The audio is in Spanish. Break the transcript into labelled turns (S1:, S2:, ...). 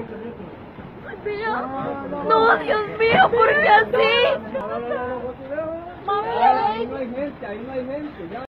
S1: Mira. No, Dios mío, ¿por qué así? Mami,
S2: Ahí no hay gente, ya.